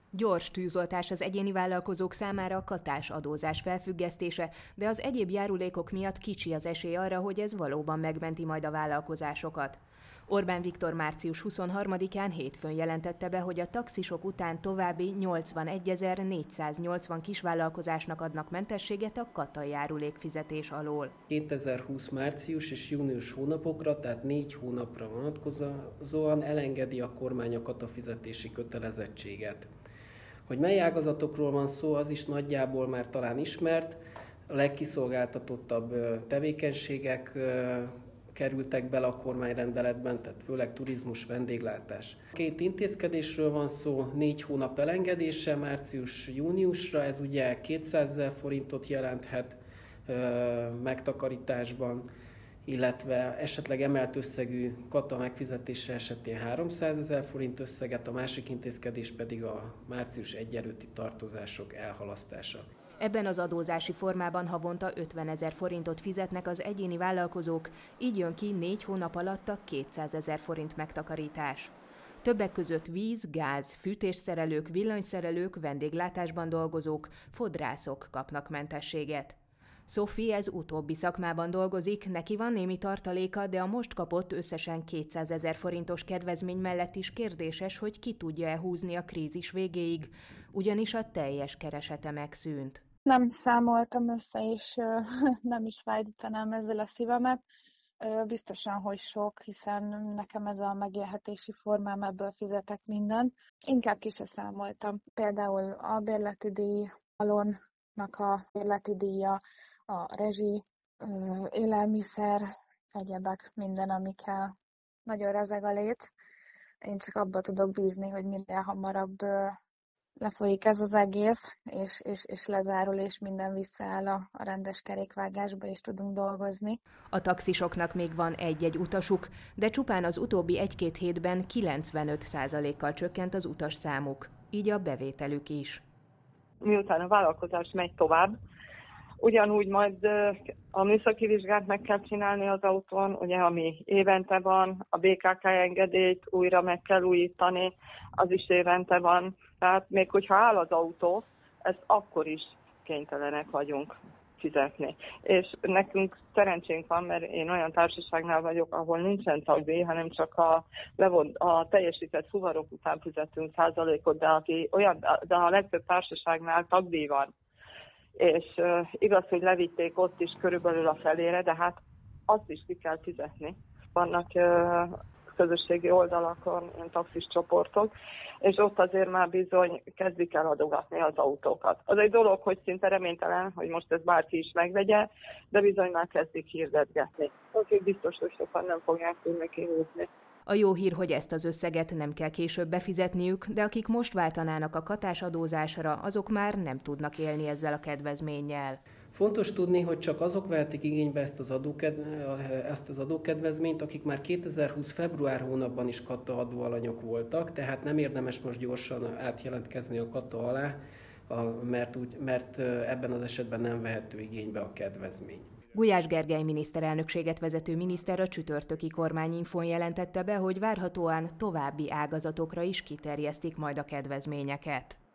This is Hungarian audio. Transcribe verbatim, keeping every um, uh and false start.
Gyors tűzoltás az egyéni vállalkozók számára a katás adózás felfüggesztése, de az egyéb járulékok miatt kicsi az esély arra, hogy ez valóban megmenti majd a vállalkozásokat. Orbán Viktor március huszonharmadikán hétfőn jelentette be, hogy a taxisok után további nyolcvanegy-négyszáznyolcvan kisvállalkozásnak adnak mentességet a kata járulékfizetés alól. kétezer-húsz március és június hónapokra, tehát négy hónapra vonatkozóan elengedi a kormány a katafizetési kötelezettséget. Hogy mely ágazatokról van szó, az is nagyjából már talán ismert. A legkiszolgáltatottabb tevékenységek kerültek bele a kormányrendeletben, tehát főleg turizmus, vendéglátás. Két intézkedésről van szó, négy hónap elengedése március-júniusra, ez ugye kétszázezer forintot jelenthet megtakarításban, illetve esetleg emelt összegű kata megfizetése esetén háromszázezer forint összeget, a másik intézkedés pedig a március elseje előtti tartozások elhalasztása. Ebben az adózási formában havonta ötvenezer forintot fizetnek az egyéni vállalkozók, így jön ki négy hónap alatt a kétszázezer forint megtakarítás. Többek között víz, gáz, fűtésszerelők, villanyszerelők, vendéglátásban dolgozók, fodrászok kapnak mentességet. Sophie ez utóbbi szakmában dolgozik, neki van némi tartaléka, de a most kapott összesen kétszázezer forintos kedvezmény mellett is kérdéses, hogy ki tudja-e húzni a krízis végéig, ugyanis a teljes keresete megszűnt. Nem számoltam össze, és nem is fájdítanám ezzel a szívemet. Biztosan, hogy sok, hiszen nekem ez a megélhetési formám, ebből fizetek mindent. Inkább ki se számoltam. Például a bérleti díj, alonnak a bérleti díja, a rezsi, élelmiszer, egyebek, minden, ami kell. Nagyon rezeg a lét. Én csak abba tudok bízni, hogy minél hamarabb lefolyik ez az egész, és, és, és lezárul, és minden visszaáll a, a rendes kerékvágásba, és tudunk dolgozni. A taxisoknak még van egy-egy utasuk, de csupán az utóbbi egy-két hétben kilencvenöt százalékkal csökkent az utas számuk, így a bevételük is. Miután a vállalkozás megy tovább, ugyanúgy majd a műszaki vizsgát meg kell csinálni az autón, ugye, ami évente van, a bé ká ká engedélyt újra meg kell újítani, az is évente van. Tehát még hogyha áll az autó, ezt akkor is kénytelenek vagyunk fizetni. És nekünk szerencsénk van, mert én olyan társaságnál vagyok, ahol nincsen tagdíj, hanem csak a, levon, a teljesített fuvarok után fizetünk százalékot, de, aki olyan, de a legtöbb társaságnál tagdíj van. És uh, igaz, hogy levitték ott is körülbelül a felére, de hát azt is ki kell fizetni. Vannak uh, közösségi oldalakon ilyen taxis csoportok, és ott azért már bizony kezdik el adogatni az autókat. Az egy dolog, hogy szinte reménytelen, hogy most ezt bárki is megvegye, de bizony már kezdik hirdetgetni. Úgyhogy biztos, hogy sokan nem fogják tudni kihúzni. A jó hír, hogy ezt az összeget nem kell később befizetniük, de akik most váltanának a katás adózásra, azok már nem tudnak élni ezzel a kedvezménnyel. Fontos tudni, hogy csak azok vehetik igénybe ezt az, adóked... ezt az adókedvezményt, akik már kétezer-húsz február hónapban is kata adóalanyok voltak, tehát nem érdemes most gyorsan átjelentkezni a kata alá, mert, úgy, mert ebben az esetben nem vehető igénybe a kedvezmény. Gulyás Gergely miniszterelnökséget vezető miniszter a csütörtöki kormányinfón jelentette be, hogy várhatóan további ágazatokra is kiterjesztik majd a kedvezményeket.